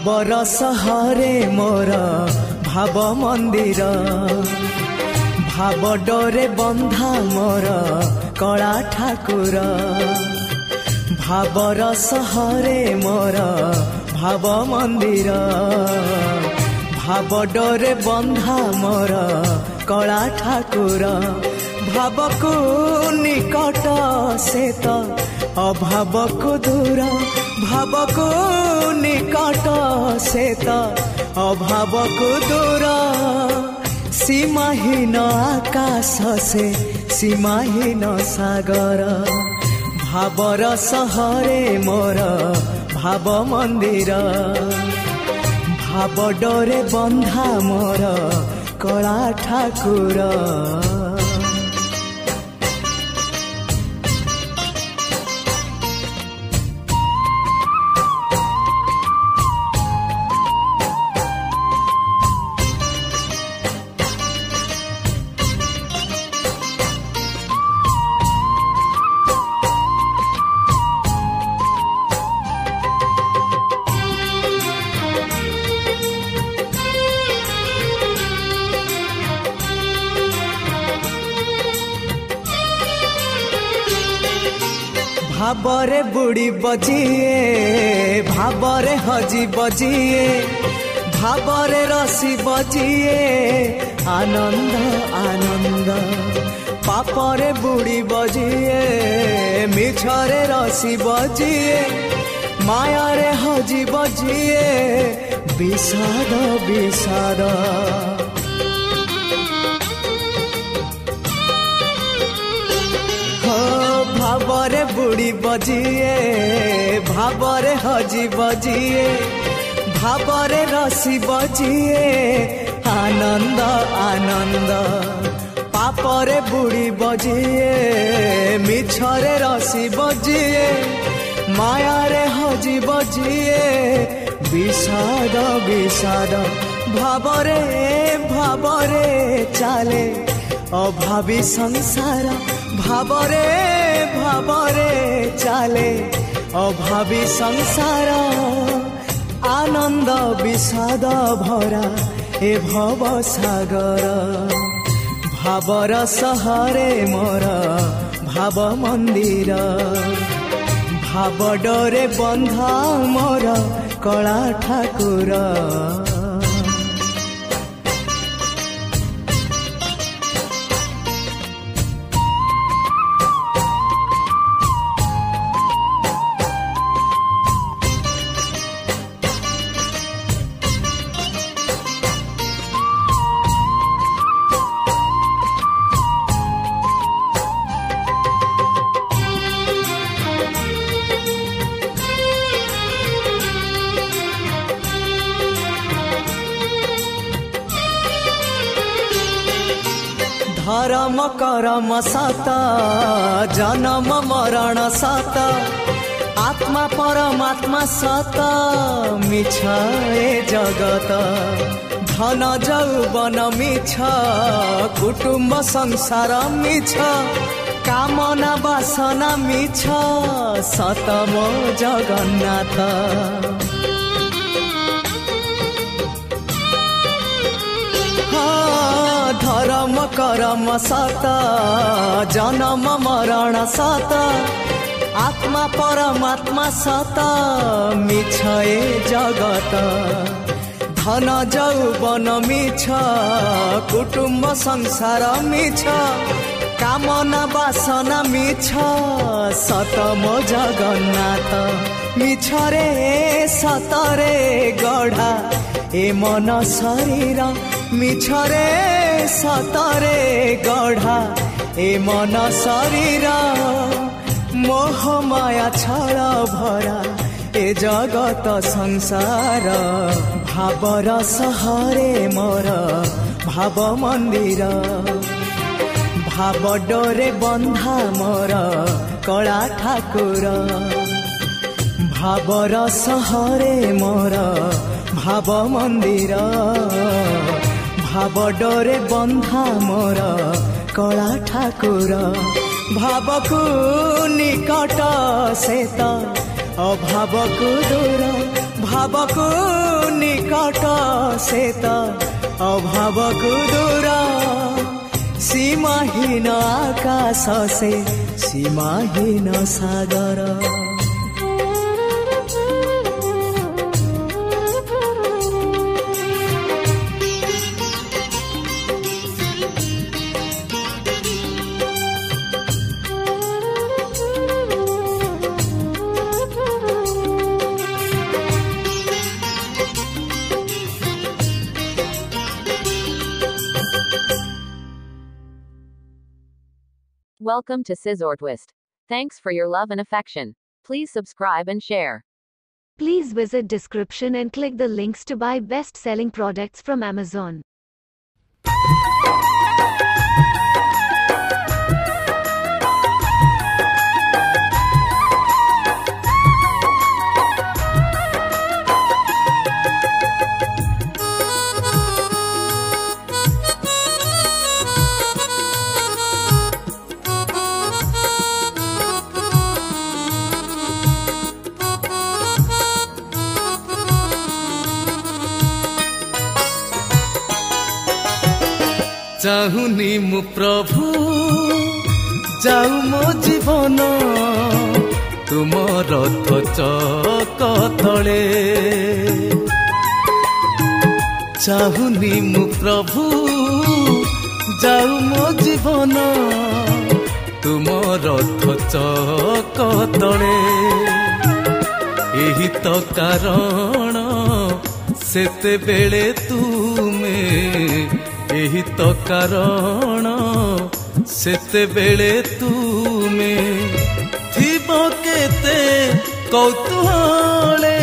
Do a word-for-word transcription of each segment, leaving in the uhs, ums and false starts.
भावर सहरे मोर भाव मंदिर भाव डोरे बंधा मोर कला ठाकुर भावर सहरे मोर भाव मंदिर भाव डोरे बंधा मोर कला ठाकुर भाव को निकट से तो अभाव को दूर भाव को निकट से तो अभाव को दूर सीमाहीन आकाश से सीमाहीन सागर भावर सहरे मोर भाव मंदिर भाव डोरे बंधा मोर कला ठाकुर। भावरे बुड़ी बजिए भावरे हजी बजिए भावरे रसी बजिए आनंद आनंद पापरे बुड़ी बजिए मिछरे रसी बजिए मायारे हजी बजिए विषाद विषाद भावरे बुड़ी बजिए भावरे हजी बजिए भावरे रसी बजिए आनंद आनंद पापरे बुड़ी बजिए मिछरे रसी बजिए मायारे हजी बजिए विषाद विषाद भावरे भावरे चाले अभावी संसार भावरे भावरे चाले अभावी संसार आनंद विषाद भरा ए भव सागर भावर सहरे मोर भाव मंदिर भाव डोरे बंधा मोर कला ठाकुर। धर्म करम सत जन्म मरण सत आत्मा परमात्मा सत मिछ ए जगत धन जौवन मिछ कुटुंब संसार मिछ कामना वासना मिछ सत मो जगन्नाथ धर्म करम सत जन्म मरण सत आत्मा परमात्मा सत मिछ ए जगत धन जौवन मिछ कुटुंब संसार मिछ कामना वासना मिछ सत मो जगन्नाथ मिछ रे सतरे गढ़ा ए मन शरीर मिछरे सतरे गढ़ा ए मन शरीर मोह माया छल भरा ए जगत संसार भावर सहरे मोर भाव मंदिर भाव डोरे बंधा मोर कला ठाकुर भावर सहरे मोर भाव मंदिर भाव डोरे बंधा मोर कला ठाकुर भाव को निकट से तो अभाव को दूर भावको निकट से तो अभावको दूर सीमाहीन आकाश से सीमाहीन सागर Welcome to Sizzortwist. Thanks for your love and affection. Please subscribe and share. Please visit description and click the links to buy best-selling products from Amazon. चाहुनी मु प्रभु जाऊ मो जीवन तुम रथ चक तले चाहुनी मु प्रभु जाऊ मो जीवन तुम रथ चक तले एही तो कारण सेते बेले तुमे एही तो कारण सेते बेले तुमे थिब केते कौतूहले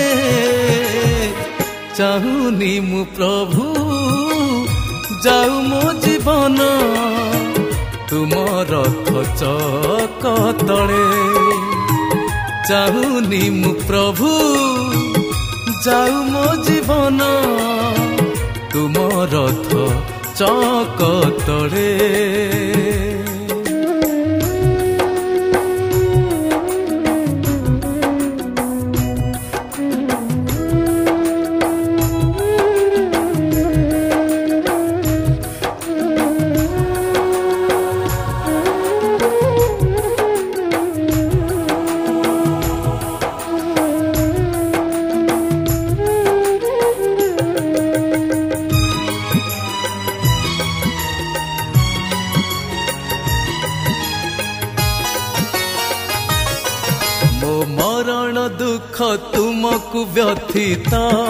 चाहुनी मु प्रभु जाऊ मो जीवन तुम रथ चक तले चाहुनी मु प्रभु जाऊ मो जीवन तुम रथ चक तले मरण दुख तुमको व्यथित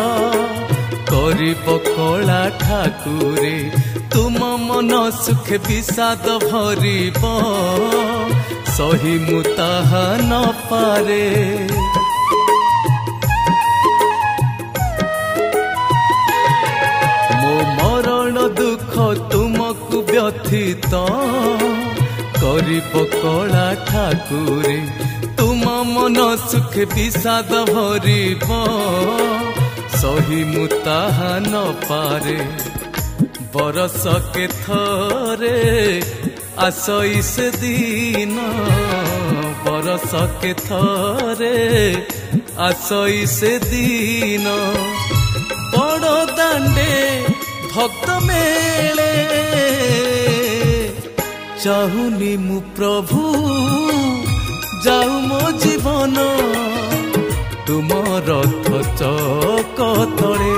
करिब कला ठाकुरे तुम मन सुख विषाद भरिब सही मु ताहा न पारे मो मरण दुख तुमको व्यथित करिब कला ठाकुरे तुम मन सुख विषाद भरिब सही मु ताहा न पारे बरस के थरे आसई से दिन बरस के थरे आसई से दिन बड़ दांडे भक्त मेले चाहुनी मु प्रभु जाऊ मो जीवन तुम रथ चक तले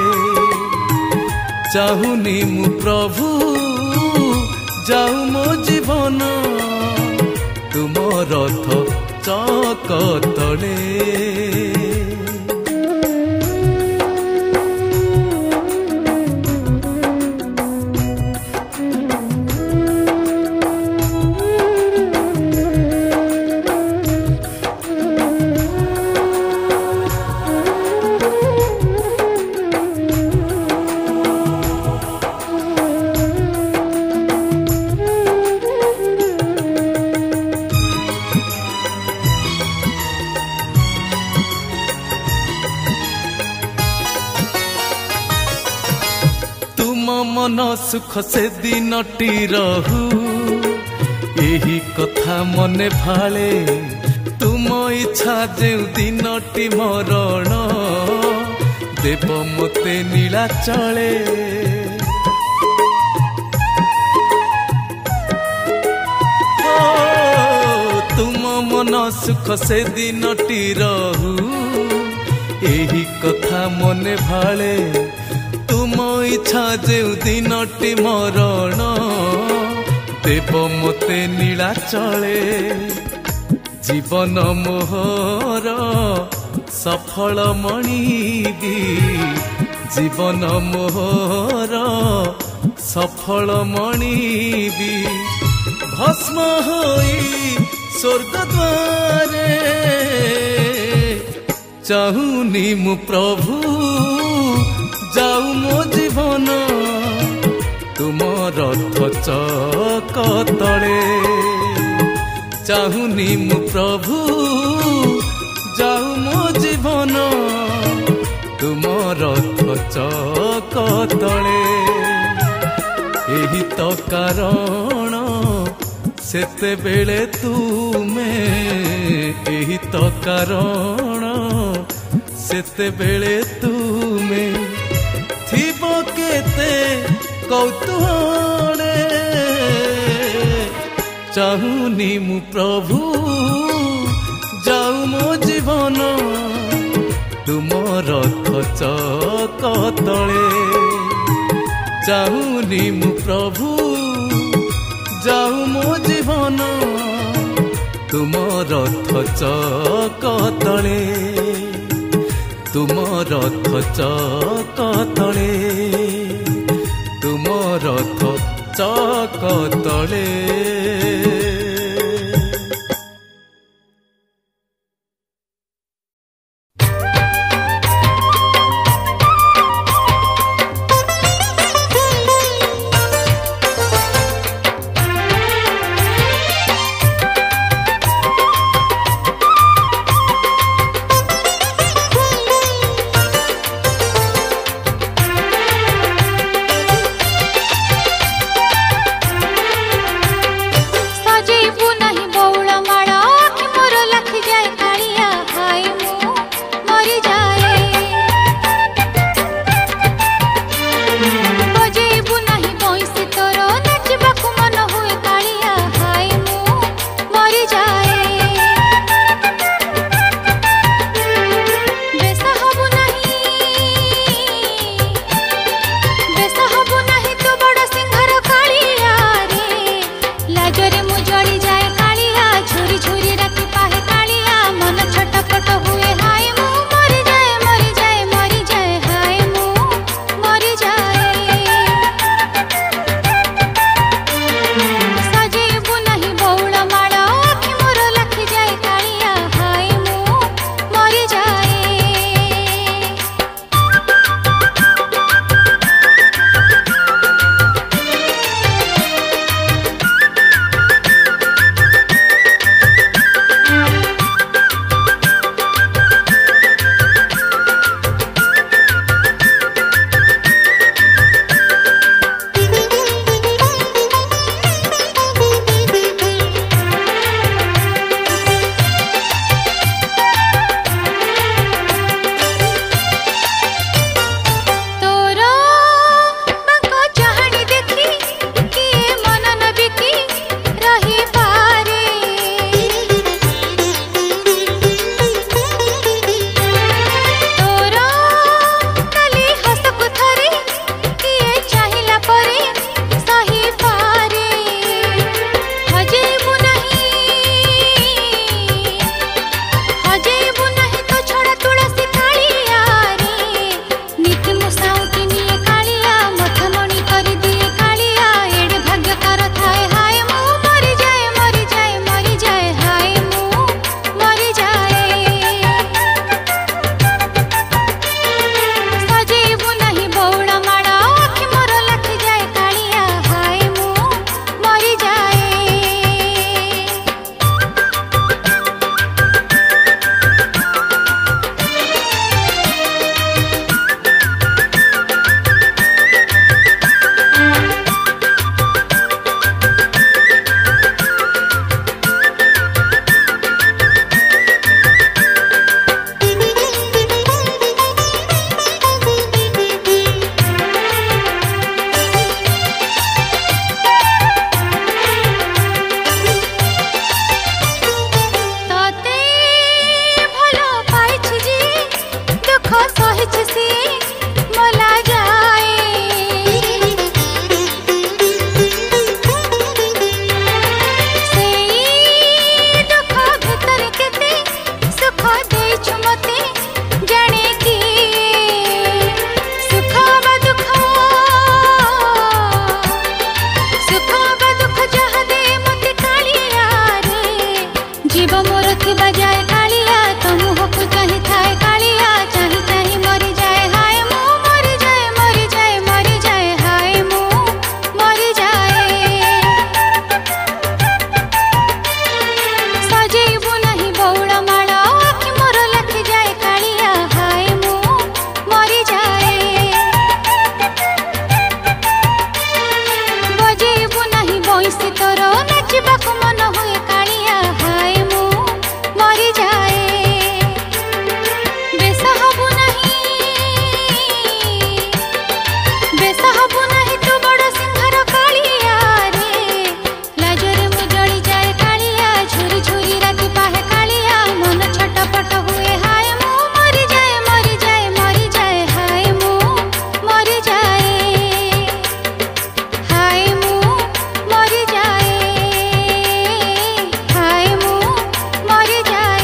चाहुनी मु प्रभु जाऊ मो जीवन तुम रथ चक तले मन सुख से दिनटी रहू यही कथा मने भाले तुम इच्छा जे दिनटी मरण ଦେବ ମୋତେ ନୀଳାଚଳେ। ତୁମ ମନ ସୁଖ ସେ ଦିନଟି ରହୁ, ଏହି କଥା ମନେ ଭାଳେ। ତୁମ ଇଚ୍ଛା ଯେଉଁ ଦିନଟି ମରଣ, ଦେବ ମୋତେ ନୀଳାଚଳେ। ଜୀବନ ମୋହର ସଫଳ ମଣିବି, ଜୀବନ ମୋହର ସଫଳ ମଣିବି। ଭସ୍ମ ହୋଇ ସ୍ୱର୍ଗ ଦ୍ୱାରେ ଚାହୁଁନି ମୁଁ ପ୍ରଭୁ, ଯାଉ ମୋ ଜୀବନ ତୁମ ରଥ ଚକ ତଳେ। ଚାହୁଁନି ମୁଁ ପ୍ରଭୁ, ଯାଉ ମୋ ଜୀବନ ତୁମ ରଥ ଚକ ତଳେ। ଏହି ତ କାରଣ ସେତେବେଳେ ତୁମେ, ଏହି ତ କାରଣ ସେତେବେଳେ ତୁମେ ଥିବ କେତେ କୌତୂହଳେ। ଚାହୁଁନି ମୁଁ ପ୍ରଭୁ, ଯାଉ ମୋ ଜୀବନ ତୁମ ରଥ ଚକ ତଳେ। ଚାହୁଁନି ମୁଁ ପ୍ରଭୁ, ଯାଉ ମୋ ଜୀବନ ତୁମ ରଥ ଚକ ତଳେ, ତୁମ ରଥ ଚକ ତଳେ, ତୁମ ରଥ ଚକ ତଳେ। सा मिसी तोर नाचबाक मन हुए कालिया हाय मु मरी जाए बेस हबु नहीं बेस हबु नहीं तू बड़ सिंहार कालिया रे लाजरे मु जली जाए कालिया झुरी झुरी राति पाहे कालिया मन छटपट हुए हाय मु मरी जाए मरी जाए मरी जाए हाय मु मरी जाए हाय मु मरी जाए हाय मु मरी जाए।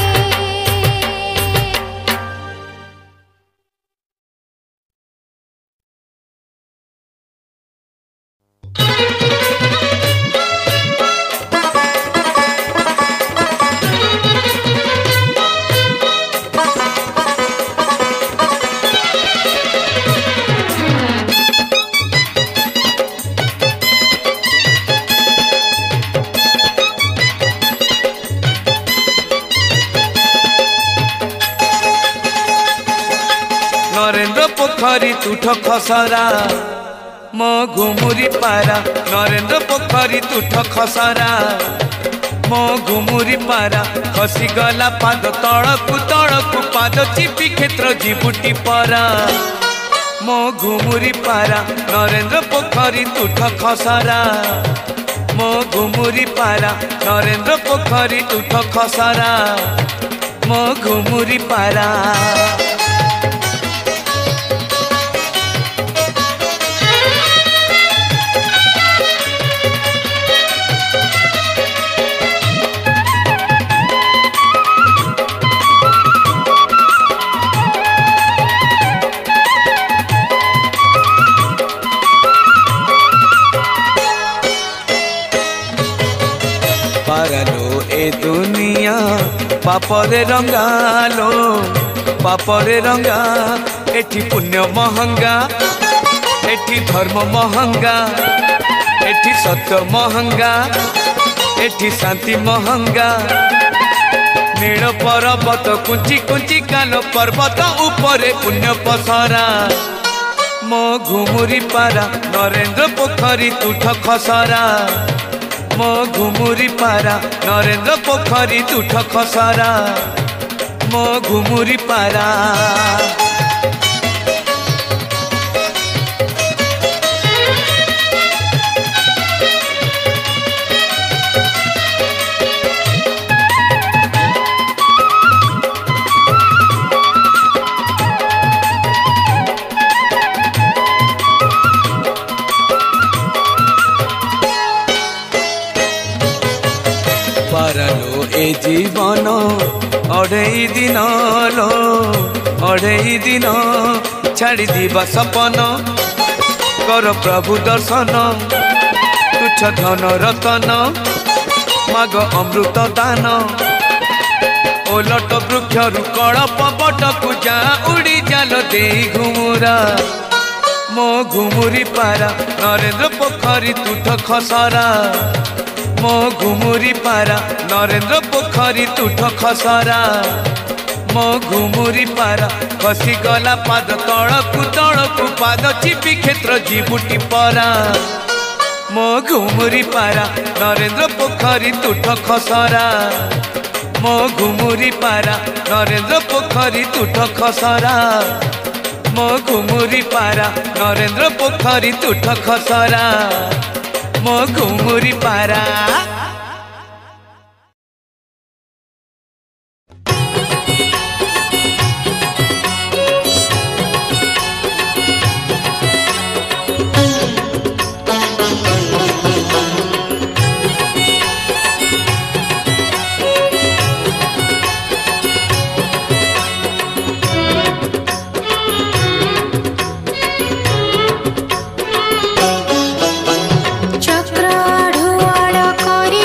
नरेंद्र पोखरी तुठ खसरा मो घुमुरी पारा नरेंद्र पोखरी तुठ खसरा मो घुमुरी पारा खसी गला पाद तड़कु तड़कु पाद चिपी क्षेत्र जीबुटी परा मो घुमुरी पारा नरेंद्र पोखरी तुठ खसरा मो घुमुरी पारा नरेंद्र पोखरी तुठ खसरा मो घुमुरी पारा। पारालो ए दुनिया पापरे रंगालो पापरे रंगा एठी पुण्य महंगा एठी धर्म महंगा एठी सत्य महंगा एठी शांति महंगा नील पर्वत कुंची कुंची कालो पर्वत ऊपरे पुण्य पसरा मो घुमुरी पारा नरेंद्र पोखरी तुठ खसरा मो घुमुरी पारा नरेंद्र पोखरी तुठ खसरा मो घुमुरी पारा। पारालो ए जीवन अढ़ई दिन लो अढ़ई दिन छाड़ी दिबा सपन कर प्रभु दर्शन तुच्छ धन रतन माग अमृत दान ओलट वृक्ष कड़प बटकु जा उड़ी जाल दे घुमुरा मो घुमुरी पारा नरेंद्र पोखरी तुठ खसरा मो घुमुरी पारा नरेंद्र पोखरी तुठ खसरा मो घुमुरी पारा खसी गला पाद तड़कु तड़कु पाद चिपी क्षेत्र जीबुटी परा मो घुमुरी पारा नरेंद्र पोखरी तुठ खसरा मो घुमुरी पारा नरेंद्र पोखरी तुठ खसरा मो घुमुरी पारा नरेंद्र पोखरी तुठ खसरा मो घुमुरी पारा। चक्र ढुआड़ करी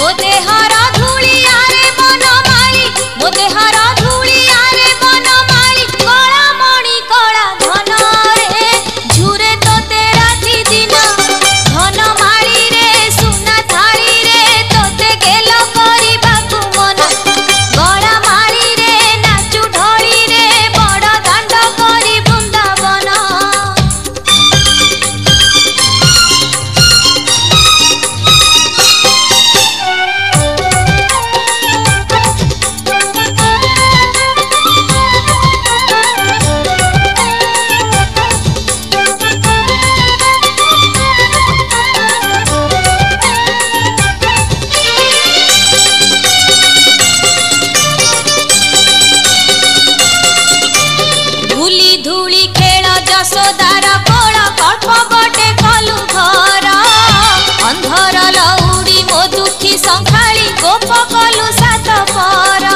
ମୋ ଦେହର ଧୂଳିଆରେ ବନମାଳି ମୋ ଦେହର ଧୂଳିଆରେ ବନମାଳି କଳା ମଣି କଳା ଧନରେ ଝୁରେ ତୋତେ ରାତି ଦିନ ଧନମାଳିରେ ସୁନା ଥାଳିରେ ତୋତେ ଗେଲ କରିବାକୁ ମନ ଗଳା ମାଳିରେ ନାଚୁ ଢଳିରେ ବଡ଼ ଦାଣ୍ଡ କରି ବୃନ୍ଦାବନ ଧୂଳି ଧୂଳି ଖେଳ ଯଶୋଦାର କୋଳ କଳ୍ପ ଗୋଟେ କଲୁ ଘର ଅନ୍ଧର ଲଉଡ଼ି ମୋ ଦୁଃଖୀ ସଂଖାଳି ଗୋପ କଲୁ ସାତ ପର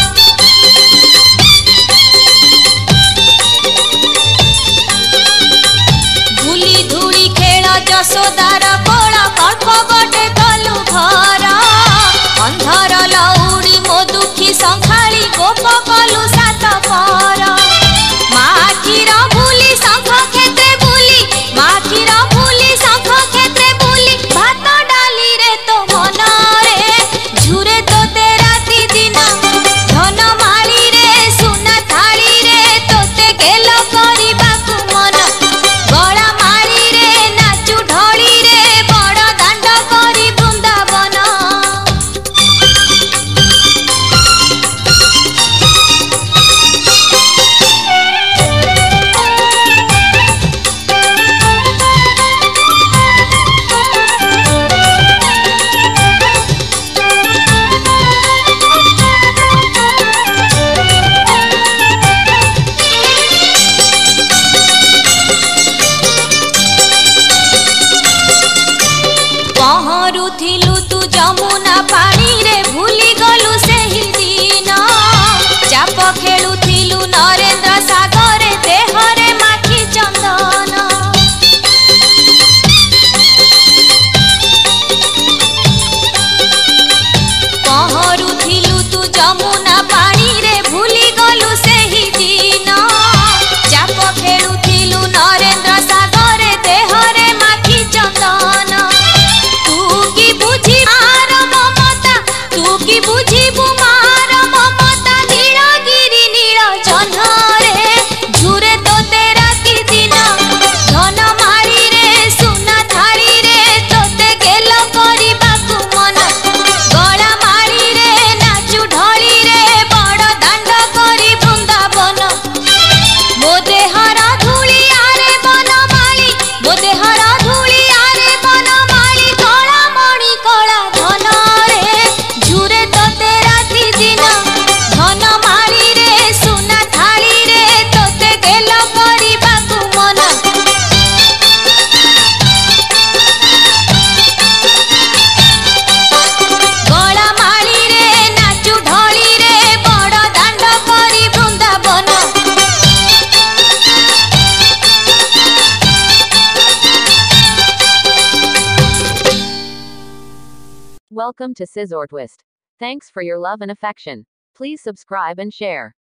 ଧୂଳି ଧୂଳି ଖେଳ ଯଶୋଦାର କୋଳ କଳ୍ପ ଗୋଟେ କଲୁ ଘର ଅନ୍ଧର ଲଉଡ଼ି ମୋ ଦୁଃଖୀ ସଂଖାଳି ଗୋପ କଲୁ ସାତ ପର ମା କ୍ଷୀର ଭୁଲି ଶଙ୍ଖ କ୍ଷେତ୍ରେ ବୁଲି ମା କ୍ଷୀର ଭୁଲି ଶଙ୍ଖ କ୍ଷେତ୍ରେ ବୁଲି ଭାତ ଡାଲିରେ ତୋ ମନରେ ଝୁରେ ତୋତେ ରାତି ଦିନ ଧନମାଳିରେ ସୁନା ଥାଳିରେ ତୋତେ ଗେଲ କରିବାକୁ ମନ ଗଳା ମାଳିରେ ନାଚୁ ଢଳିରେ ବଡ଼ ଦାଣ୍ଡ କରି ବୃନ୍ଦାବନ ପହଁରୁଥିଲୁ ତୁ ଯମୁନା ପାଣିରେ ଭୁଲି ଗଲୁ ସେହି ଦିନ ଚାପ ଖେଳୁଥିଲୁ ନରେନ୍ଦ୍ର ସାଗରେ ଦେହରେ ମାଖି ଚନ୍ଦନ ପହଁରୁଥିଲୁ ତୁ ଯମୁନା ପାଣିରେ ଭୁଲି ଗଲୁ ସେହି ଦିନ ଚାପ ଖେଳୁଥିଲୁ ନରେନ୍ଦ୍ର ସାଗରେ ଦେହରେ ମାଖି ଚନ୍ଦନ ତୁ କି ବୁଝି ମାର ମମତା ତୁ କି ବୁଝିବୁ ମାର ମମତା ନୀଳଗିରି ନୀଳ ଜହ୍ନରେ ଝୁରେ ତୋତେ ରାତି ଦିନ ଧନମାଳିରେ ସୁନା ଥାଳିରେ ତୋତେ ଗେଲ କରିବାକୁ ମନ ଗଳା ମାଳିରେ ନାଚୁ ଢଳିରେ ବଡ଼ ଦାଣ୍ଡ କରି ବୃନ୍ଦାବନ ମୋ ଦେହର ଧୂଳିଆରେ ବନମାଳି ମୋ ଦେହର ଧୂଳିଆରେ ବନମାଳି କଳା ମଣି କଳା ଧନରେ ଝୁରେ ତୋତେ ରାତି ଦିନ ଧନମାଳିରେ ସୁନା ଥାଳିରେ ତୋତେ ଗେଲ କରିବାକୁ ମନ ଗଳା ମାଳିରେ ନାଚୁ ଢଳିରେ ବଡ଼ ଦାଣ୍ଡ କରି Vrindavan Welcome to Scissor Twist. Thanks for your love and affection. Please subscribe and share.